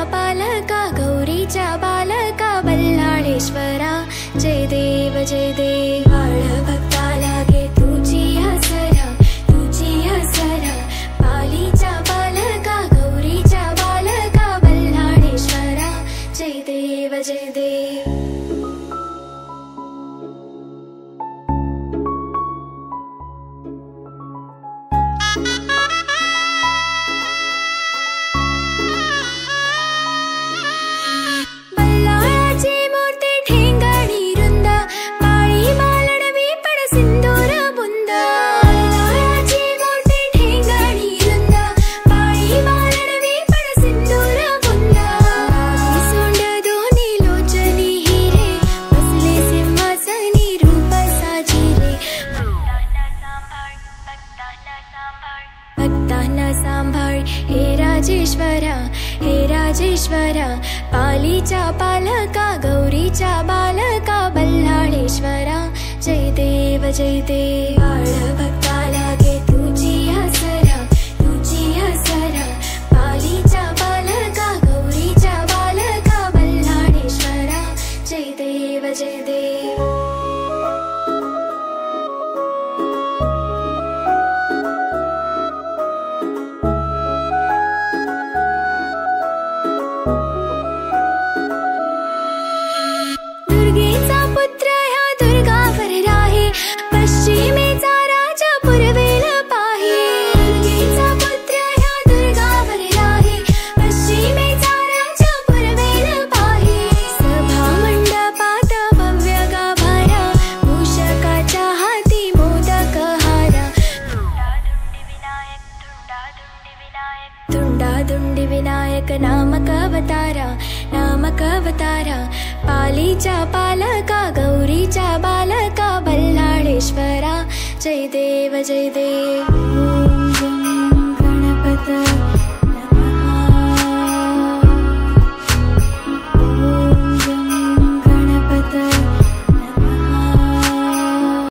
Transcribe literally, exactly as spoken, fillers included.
पालका गौरीचा बालका बल्लाळेश्वरा जय देव जय देव। बाळ भक्ता लागे तुझी हसरा तुझी हसरा पालीचा बालका गौरीचा बालका बल्लाळेश्वरा जय देव जय देव। भक्तांना सांभाळ हे राजेश्वरा हे राजेश्वरा पालीचा पालका गौरीचा बालका बल्लाळेश्वरा जय देव जय देव। बाळ भक्ता लागे तुझी हसरा तुझी हसरा पालीचा बालका गौरीचा बालका बल्लाळेश्वरा जय देव जय देव। धुंडी विनायक नामक अवतारा नामक अवतारा पालीचा पालका गौरीचा बालका बल्लाळेश्वरा जय देव जय देव।